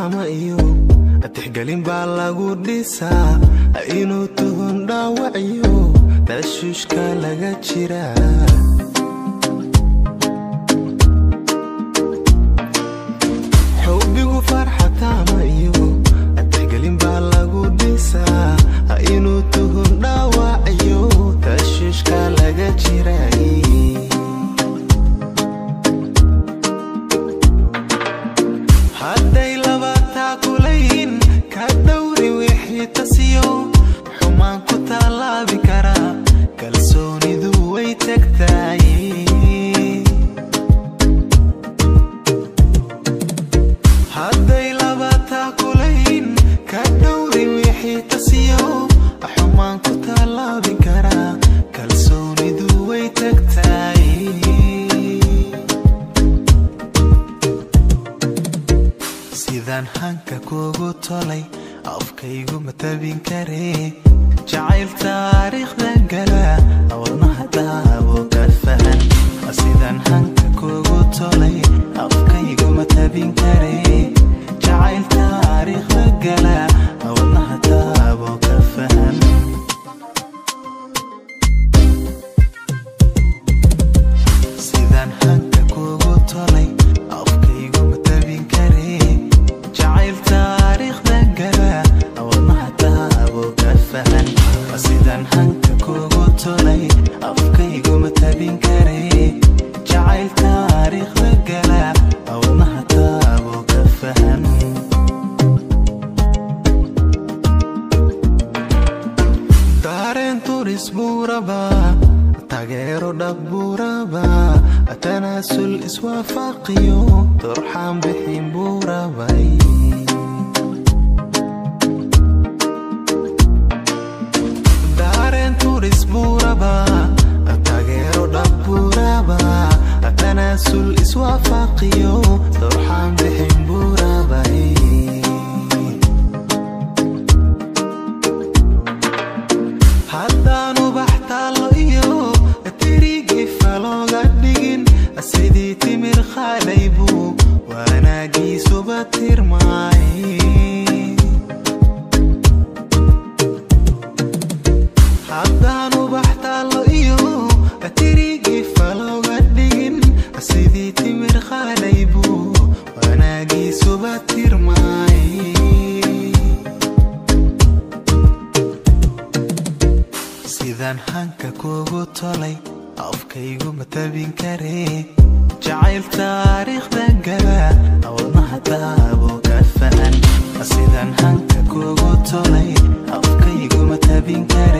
taama iyo atixgelin baa lagu dhisaa inuu tuhun dhaawaciyo tashuushka laga jiraa xubbigu farxa taama iyo atixgelin baa lagu dhisaa inuu tuhun dhaawaciyo tashuushka laga jiraa sidaan hanka kugu tolay afkaygu matabin kare jacayl taariikhda gala wadnaha daabo ka fahan sidaan hanka kugu tolay afkaygu matabin kare jacayl taariikhda gala wadnaha daabo ka fahan sidaan hanka kugu tolay afkaygu matabin kare jacayl taariikhda gala wadnaha daabo ka fahan sidaan hanka kugu tolay afkaygu matabin kare jacayl taariikhda gala wadnaha daabo ka fahan dareen turis buuraba taageero dhab buuraba tanaasul iswaafaqiyo turxaan bixin buurabay dareen turis buuraba taageero dhab buuraba tanaasul iswaafaqiyo turxaan bixin buurabay haddaanu baxtaalo iyo tirigi falooga dhigin sidii timir khalaybu wanaagiisuba tirmaay haddaanu baxtaalo iyo tirigi falooga dhigin sidii timir khalaybu wanaagiisuba tirmaay sidaan hanka kugu tolay afkaygu matabin kare jacayl taariikhda gala wadnaha daabo ka fahan sidaan hanka kugu tolay afkaygu matabin kare